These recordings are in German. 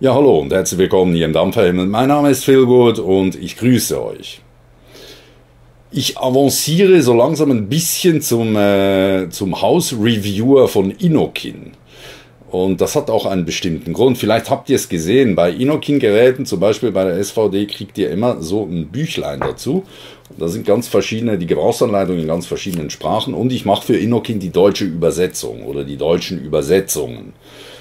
Ja, hallo und herzlich willkommen hier im Dampferhimmel. Mein Name ist Feelgood und ich grüße euch. Ich avanciere so langsam ein bisschen zum Hausreviewer von Innokin. Und das hat auch einen bestimmten Grund. Vielleicht habt ihr es gesehen, bei Innokin-Geräten, zum Beispiel bei der SVD, kriegt ihr immer so ein Büchlein dazu. Da sind ganz verschiedene, die Gebrauchsanleitungen in ganz verschiedenen Sprachen. Und ich mache für Innokin die deutsche Übersetzung oder die deutschen Übersetzungen.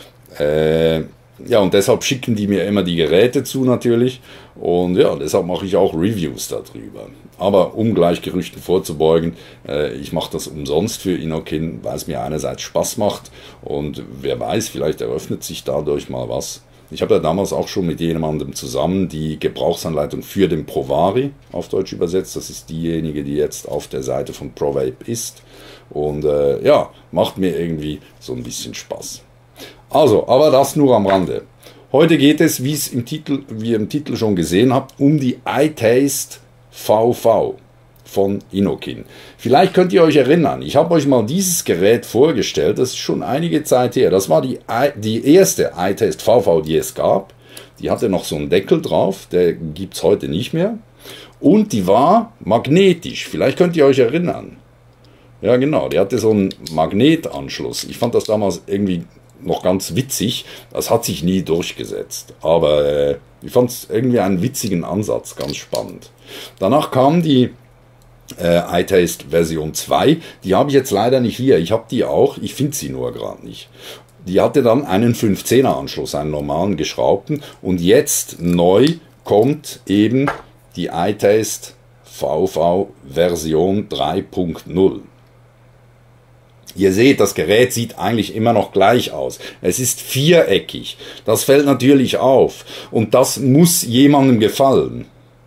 Ja, und deshalb schicken die mir immer die Geräte zu natürlich. Und ja, deshalb mache ich auch Reviews darüber. Aber um gleich Gerüchten vorzubeugen, ich mache das umsonst für Innokin, weil es mir einerseits Spaß macht. Und wer weiß, vielleicht eröffnet sich dadurch mal was. Ich habe ja damals auch schon mit jemandem zusammen die Gebrauchsanleitung für den Provari auf Deutsch übersetzt. Das ist diejenige, die jetzt auf der Seite von ProVape ist. Und ja, macht mir irgendwie so ein bisschen Spaß. Also, aber das nur am Rande. Heute geht es, wie ihr im Titel schon gesehen habt, um die iTaste VV von Innokin. Vielleicht könnt ihr euch erinnern, ich habe euch mal dieses Gerät vorgestellt, das ist schon einige Zeit her. Das war die erste iTaste VV, die es gab. Die hatte noch so einen Deckel drauf, der gibt es heute nicht mehr. Und die war magnetisch, vielleicht könnt ihr euch erinnern. Ja genau, die hatte so einen Magnetanschluss. Ich fand das damals irgendwie noch ganz witzig, das hat sich nie durchgesetzt, aber ich fand es irgendwie einen witzigen Ansatz, ganz spannend. Danach kam die iTaste Version 2, die habe ich jetzt leider nicht hier, ich habe die auch, ich finde sie nur gerade nicht. Die hatte dann einen 510er Anschluss, einen normalen geschraubten, und jetzt neu kommt eben die iTaste VV Version 3.0. Ihr seht, das Gerät sieht eigentlich immer noch gleich aus. Es ist viereckig. Das fällt natürlich auf. Und das muss jemandem gefallen.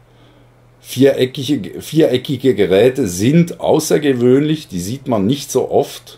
Viereckige Geräte sind außergewöhnlich. Die sieht man nicht so oft.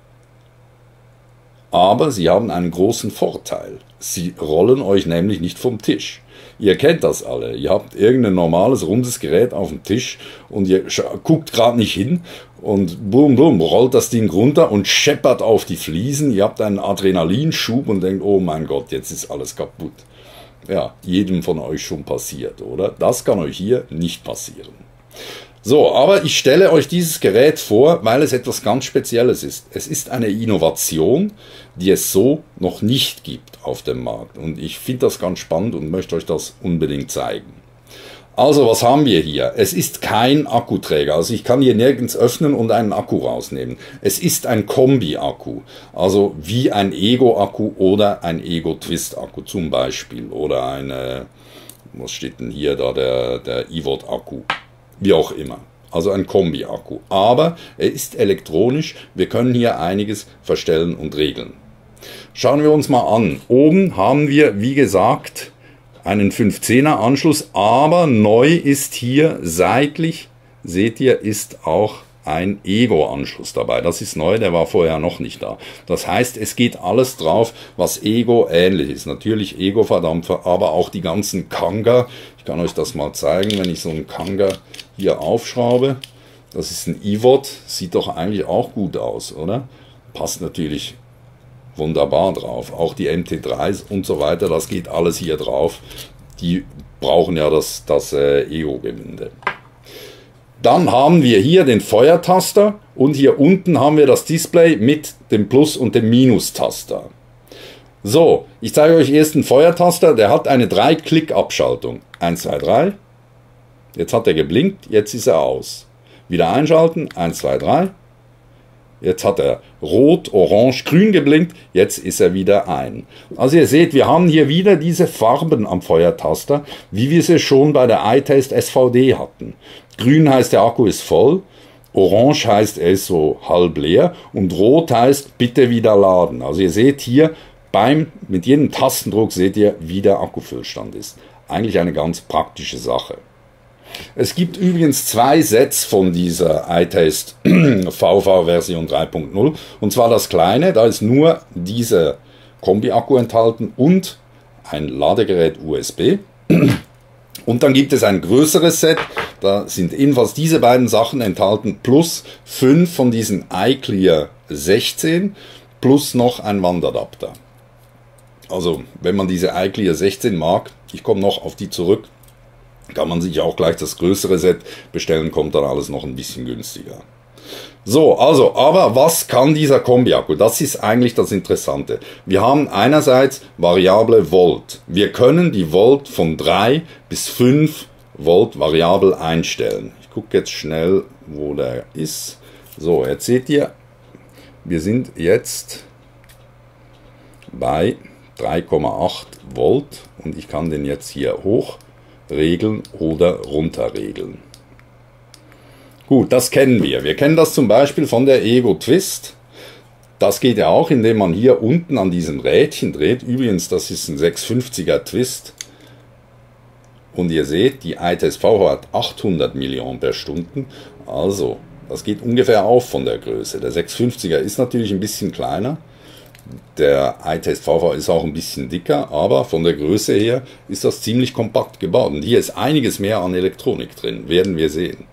Aber sie haben einen großen Vorteil. Sie rollen euch nämlich nicht vom Tisch. Ihr kennt das alle. Ihr habt irgendein normales, rundes Gerät auf dem Tisch und ihr guckt gerade nicht hin und boom, boom, rollt das Ding runter und scheppert auf die Fliesen. Ihr habt einen Adrenalinschub und denkt, oh mein Gott, jetzt ist alles kaputt. Ja, jedem von euch schon passiert, oder? Das kann euch hier nicht passieren. So, aber ich stelle euch dieses Gerät vor, weil es etwas ganz Spezielles ist. Es ist eine Innovation, die es so noch nicht gibt auf dem Markt. Und ich finde das ganz spannend und möchte euch das unbedingt zeigen. Also, was haben wir hier? Es ist kein Akkuträger. Also ich kann hier nirgends öffnen und einen Akku rausnehmen. Es ist ein Kombi-Akku. Also wie ein Ego-Akku oder ein Ego-Twist-Akku zum Beispiel. Oder eine, was steht denn hier da, der iVOD-Akku. Wie auch immer. Also ein Kombi-Akku. Aber er ist elektronisch. Wir können hier einiges verstellen und regeln. Schauen wir uns mal an. Oben haben wir, wie gesagt, einen 510er Anschluss. Aber neu ist hier seitlich, seht ihr, ist auch ein Ego-Anschluss dabei. Das ist neu, der war vorher noch nicht da. Das heißt, es geht alles drauf, was Ego ähnlich ist. Natürlich Ego-Verdampfer, aber auch die ganzen Kanga. Ich kann euch das mal zeigen, wenn ich so einen Kanga hier aufschraube. Das ist ein iVOD, sieht doch eigentlich auch gut aus, oder? Passt natürlich wunderbar drauf. Auch die MT3s und so weiter, das geht alles hier drauf. Die brauchen ja das Ego-Gewinde. Dann haben wir hier den Feuertaster und hier unten haben wir das Display mit dem Plus- und dem Minus-Taster. So, ich zeige euch erst den Feuertaster, der hat eine 3-Klick-Abschaltung. 1, 2, 3. Jetzt hat er geblinkt, jetzt ist er aus. Wieder einschalten, 1, 2, 3. Jetzt hat er rot, orange, grün geblinkt, jetzt ist er wieder ein. Also ihr seht, wir haben hier wieder diese Farben am Feuertaster, wie wir sie schon bei der iTaste SVD hatten. Grün heißt, der Akku ist voll, orange heißt, er ist so halb leer und rot heißt, bitte wieder laden. Also ihr seht hier, mit jedem Tastendruck seht ihr, wie der Akkufüllstand ist. Eigentlich eine ganz praktische Sache. Es gibt übrigens 2 Sets von dieser iTaste VV Version 3.0. Und zwar das kleine, da ist nur dieser Kombi-Akku enthalten und ein Ladegerät USB. Und dann gibt es ein größeres Set, da sind ebenfalls diese beiden Sachen enthalten, plus 5 von diesen iClear 16, plus noch ein Wandadapter. Also wenn man diese iClear 16 mag, ich komme noch auf die zurück, kann man sich auch gleich das größere Set bestellen, kommt dann alles noch ein bisschen günstiger. So, also, aber was kann dieser Kombi-Akku? Das ist eigentlich das Interessante. Wir haben einerseits variable Volt. Wir können die Volt von 3 bis 5 Volt variabel einstellen. Ich gucke jetzt schnell, wo der ist. So, jetzt seht ihr, wir sind jetzt bei 3,8 Volt und ich kann den jetzt hier hoch regeln oder runter regeln. Gut, das kennen wir. Wir kennen das zum Beispiel von der Ego Twist. Das geht ja auch, indem man hier unten an diesem Rädchen dreht. Übrigens, das ist ein 650er Twist. Und ihr seht, die ITSV hat 800 mAh. Also, das geht ungefähr auf von der Größe. Der 650er ist natürlich ein bisschen kleiner. Der iTest-VV ist auch ein bisschen dicker, aber von der Größe her ist das ziemlich kompakt gebaut. Und hier ist einiges mehr an Elektronik drin, werden wir sehen.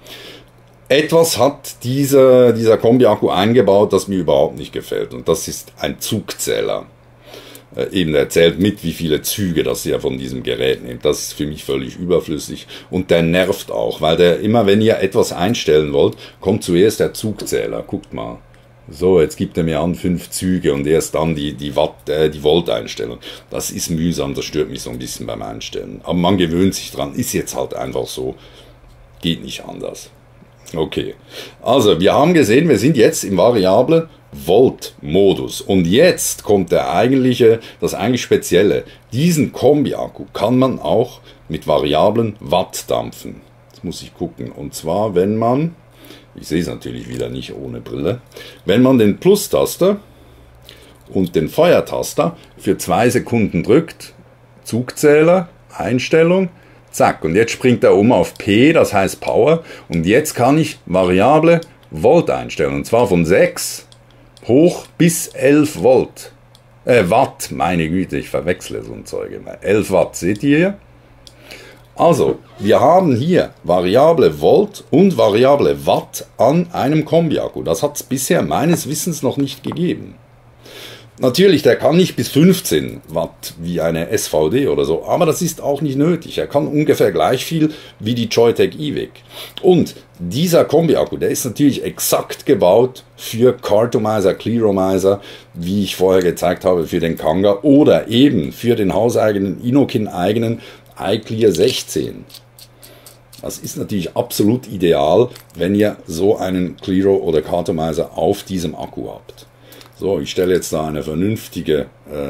Etwas hat dieser Kombi-Akku eingebaut, das mir überhaupt nicht gefällt. Und das ist ein Zugzähler. Eben, der zählt mit, wie viele Züge das ihr von diesem Gerät nehmt. Das ist für mich völlig überflüssig. Und der nervt auch, weil der immer, wenn ihr etwas einstellen wollt, kommt zuerst der Zugzähler. Guckt mal. So, jetzt gibt er mir an 5 Züge und erst dann die Volt-Einstellung. Das ist mühsam, das stört mich so ein bisschen beim Einstellen. Aber man gewöhnt sich dran, ist jetzt halt einfach so. Geht nicht anders. Okay, also wir haben gesehen, wir sind jetzt im variable Volt-Modus. Und jetzt kommt das eigentlich Spezielle. Diesen Kombi-Akku kann man auch mit variablen Watt dampfen. Jetzt muss ich gucken. Und zwar, wenn man, ich sehe es natürlich wieder nicht ohne Brille, wenn man den Plus-Taster und den Feuertaster für 2 Sekunden drückt, Zugzähler, Einstellung, zack, und jetzt springt er um auf P, das heißt Power, und jetzt kann ich variable Volt einstellen, und zwar von 6 hoch bis 11 Volt. Watt, meine Güte, ich verwechsle so ein Zeug immer. 11 Watt, seht ihr hier? Also, wir haben hier variable Volt und variable Watt an einem Kombi-Akku. Das hat es bisher meines Wissens noch nicht gegeben. Natürlich, der kann nicht bis 15 Watt wie eine SVD oder so, aber das ist auch nicht nötig. Er kann ungefähr gleich viel wie die Joyetech eVic. Und dieser Kombi-Akku, der ist natürlich exakt gebaut für Cartomizer, Clearomizer, wie ich vorher gezeigt habe, für den Kanga oder eben für den hauseigenen, Inokin-eigenen iClear 16. Das ist natürlich absolut ideal, wenn ihr so einen Clearo oder Cartomizer auf diesem Akku habt. So, ich stelle jetzt da eine vernünftige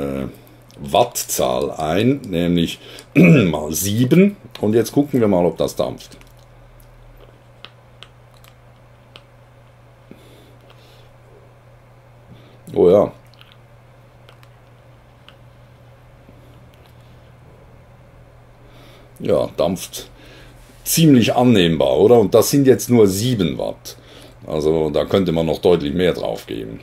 Wattzahl ein, nämlich mal 7. Und jetzt gucken wir mal, ob das dampft. Oh ja. Ja, dampft ziemlich annehmbar, oder? Und das sind jetzt nur 7 Watt. Also da könnte man noch deutlich mehr drauf geben.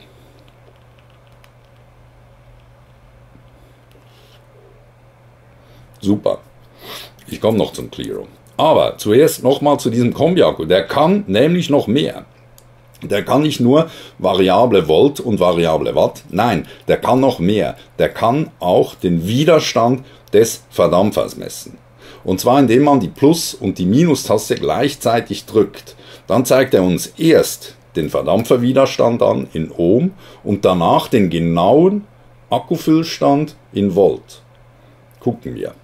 Super. Ich komme noch zum Clearo. Aber zuerst nochmal zu diesem Kombi-Akku. Der kann nämlich noch mehr. Der kann nicht nur variable Volt und variable Watt. Nein, der kann noch mehr. Der kann auch den Widerstand des Verdampfers messen. Und zwar indem man die Plus- und die Minustaste gleichzeitig drückt. Dann zeigt er uns erst den Verdampferwiderstand an in Ohm und danach den genauen Akkufüllstand in Volt. Gucken wir.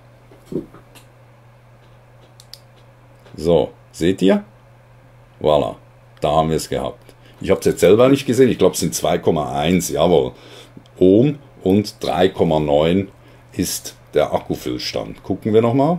So, seht ihr? Voilà, da haben wir es gehabt. Ich habe es jetzt selber nicht gesehen, ich glaube es sind 2,1, jawohl, Ohm und 3,9 ist der Akkufüllstand. Gucken wir nochmal.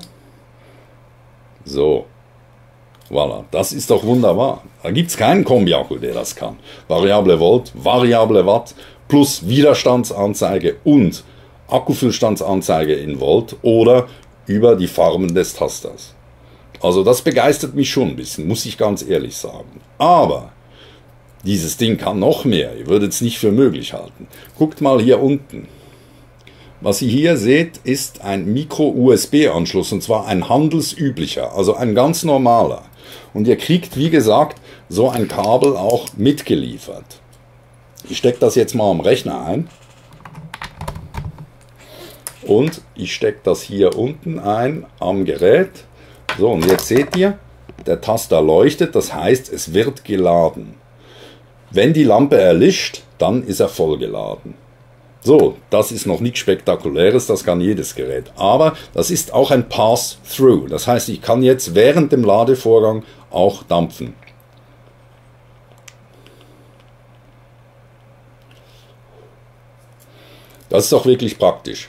So, voilà, das ist doch wunderbar. Da gibt es keinen Kombi-Akku, der das kann. Variable Volt, variable Watt plus Widerstandsanzeige und Akkufüllstandsanzeige in Volt oder über die Farben des Tasters. Also das begeistert mich schon ein bisschen, muss ich ganz ehrlich sagen. Aber dieses Ding kann noch mehr, ihr würdet es nicht für möglich halten. Guckt mal hier unten. Was ihr hier seht, ist ein Micro-USB-Anschluss, und zwar ein handelsüblicher, also ein ganz normaler. Und ihr kriegt, wie gesagt, so ein Kabel auch mitgeliefert. Ich stecke das jetzt mal am Rechner ein. Und ich stecke das hier unten ein am Gerät. So, und jetzt seht ihr, der Taster leuchtet, das heißt, es wird geladen. Wenn die Lampe erlischt, dann ist er vollgeladen. So, das ist noch nichts Spektakuläres, das kann jedes Gerät. Aber das ist auch ein Pass-Through. Das heißt, ich kann jetzt während dem Ladevorgang auch dampfen. Das ist auch wirklich praktisch.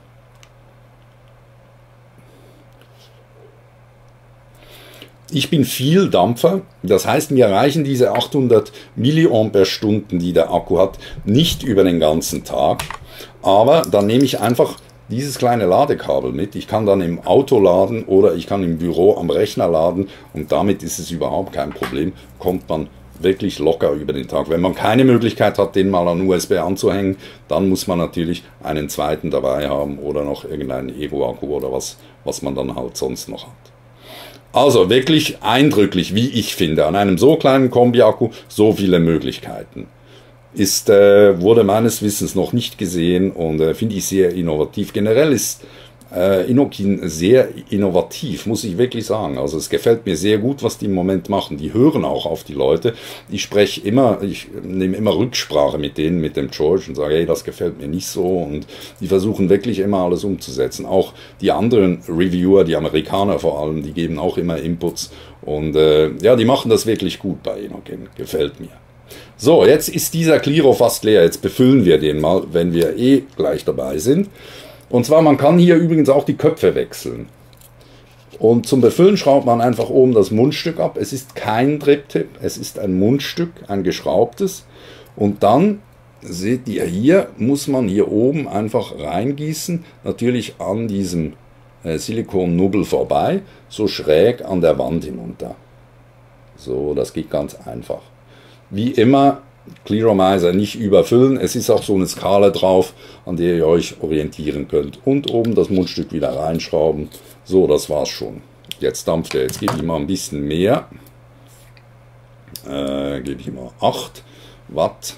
Ich bin viel Dampfer, das heißt, mir reichen diese 800 mAh, die der Akku hat, nicht über den ganzen Tag. Aber dann nehme ich einfach dieses kleine Ladekabel mit. Ich kann dann im Auto laden oder ich kann im Büro am Rechner laden und damit ist es überhaupt kein Problem. Kommt man wirklich locker über den Tag. Wenn man keine Möglichkeit hat, den mal an USB anzuhängen, dann muss man natürlich einen zweiten dabei haben oder noch irgendeinen Evo-Akku oder was man dann halt sonst noch hat. Also wirklich eindrücklich, wie ich finde, an einem so kleinen Kombi-Akku so viele Möglichkeiten. Wurde meines Wissens noch nicht gesehen und finde ich sehr innovativ. Generell ist Innokin sehr innovativ, muss ich wirklich sagen. Also es gefällt mir sehr gut, was die im Moment machen. Die hören auch auf die Leute. Ich nehme immer Rücksprache mit denen, mit dem George und sage, hey, das gefällt mir nicht so. Und die versuchen wirklich immer alles umzusetzen. Auch die anderen Reviewer, die Amerikaner vor allem, die geben auch immer Inputs. Und ja, die machen das wirklich gut bei Innokin. Gefällt mir. So, jetzt ist dieser Cliro fast leer. Jetzt befüllen wir den mal, wenn wir gleich dabei sind. Und zwar, man kann hier übrigens auch die Köpfe wechseln. Und zum Befüllen schraubt man einfach oben das Mundstück ab. Es ist kein Drip-Tip, es ist ein Mundstück, ein geschraubtes. Und dann, seht ihr hier, muss man hier oben einfach reingießen. Natürlich an diesem Silikonnubbel vorbei, so schräg an der Wand hinunter. So, das geht ganz einfach. Wie immer, Clearomizer nicht überfüllen. Es ist auch so eine Skala drauf, an der ihr euch orientieren könnt. Und oben das Mundstück wieder reinschrauben. So, das war's schon. Jetzt dampft er. Jetzt gebe ich mal ein bisschen mehr. Gebe ich mal 8 Watt.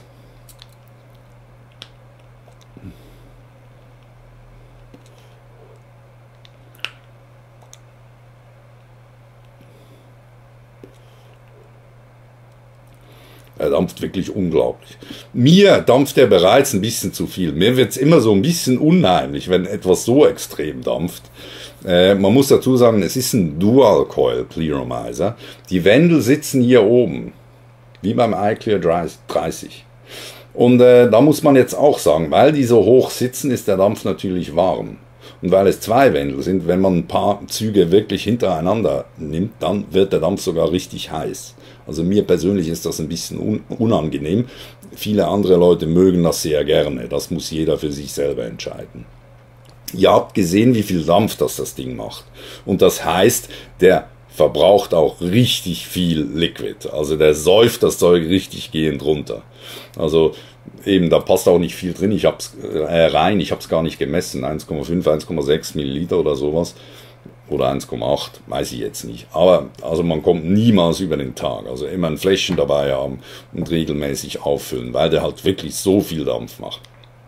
Er dampft wirklich unglaublich. Mir dampft er bereits ein bisschen zu viel. Mir wird es immer so ein bisschen unheimlich, wenn etwas so extrem dampft. Man muss dazu sagen, es ist ein Dual-Coil-Clearomizer. Die Wendel sitzen hier oben, wie beim iClear 30. Und da muss man jetzt auch sagen, weil die so hoch sitzen, ist der Dampf natürlich warm. Und weil es 2 Wendel sind, wenn man ein paar Züge wirklich hintereinander nimmt, dann wird der Dampf sogar richtig heiß. Also mir persönlich ist das ein bisschen unangenehm. Viele andere Leute mögen das sehr gerne. Das muss jeder für sich selber entscheiden. Ihr habt gesehen, wie viel Dampf das Ding macht. Und das heißt, der verbraucht auch richtig viel Liquid. Also der säuft das Zeug richtig gehend runter. Also eben, da passt auch nicht viel drin. Ich habe es gar nicht gemessen. 1,5, 1,6 Milliliter oder sowas. Oder 1,8, weiß ich jetzt nicht. Aber also man kommt niemals über den Tag. Also immer ein Fläschchen dabei haben und regelmäßig auffüllen, weil der halt wirklich so viel Dampf macht.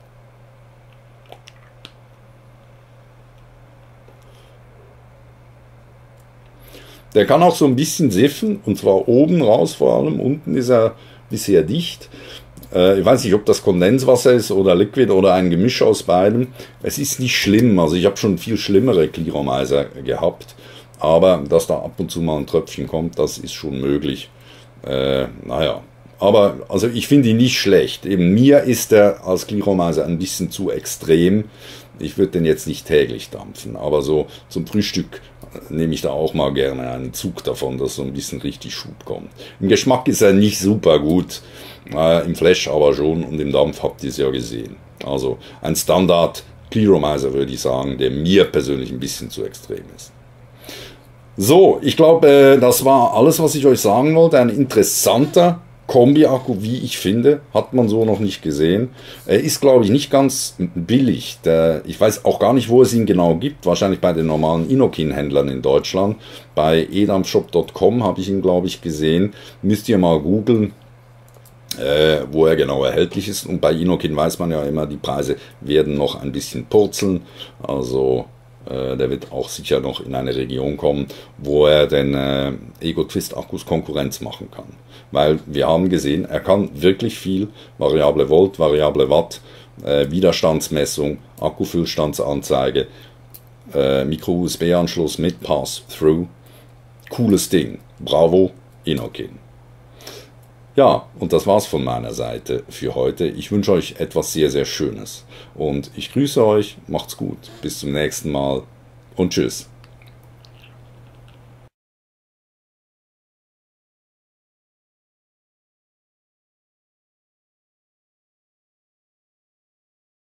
Der kann auch so ein bisschen siffen, und zwar oben raus vor allem. Unten ist er bisher dicht. Ich weiß nicht, ob das Kondenswasser ist oder Liquid oder ein Gemisch aus beidem. Es ist nicht schlimm, also ich habe schon viel schlimmere Clearomizer gehabt, aber dass da ab und zu mal ein Tröpfchen kommt, das ist schon möglich. Naja, aber also ich finde ihn nicht schlecht. Eben mir ist er als Clearomizer ein bisschen zu extrem. Ich würde den jetzt nicht täglich dampfen, aber so zum Frühstück nehme ich da auch mal gerne einen Zug davon, dass so ein bisschen richtig Schub kommt. Im Geschmack ist er nicht super gut, im Flash aber schon, und im Dampf habt ihr es ja gesehen. Also ein Standard Clearomizer würde ich sagen, der mir persönlich ein bisschen zu extrem ist. So, ich glaube, das war alles, was ich euch sagen wollte. Ein interessanter Kombi-Akku, wie ich finde, hat man so noch nicht gesehen. Er ist, glaube ich, nicht ganz billig. Ich weiß auch gar nicht, wo es ihn genau gibt. Wahrscheinlich bei den normalen Innokin-Händlern in Deutschland. Bei edampfshop.com habe ich ihn, glaube ich, gesehen. Müsst ihr mal googeln. wo er genau erhältlich ist. Und bei Inokin weiß man ja immer, die Preise werden noch ein bisschen purzeln. Also der wird auch sicher noch in eine Region kommen, wo er den Ego Twist Akkus Konkurrenz machen kann. Weil wir haben gesehen, er kann wirklich viel, variable Volt, variable Watt, Widerstandsmessung, Akkufüllstandsanzeige, Micro-USB-Anschluss mit Pass-Through. Cooles Ding. Bravo, Inokin. Ja, und das war's von meiner Seite für heute. Ich wünsche euch etwas sehr, sehr Schönes. Und ich grüße euch, macht's gut, bis zum nächsten Mal und tschüss.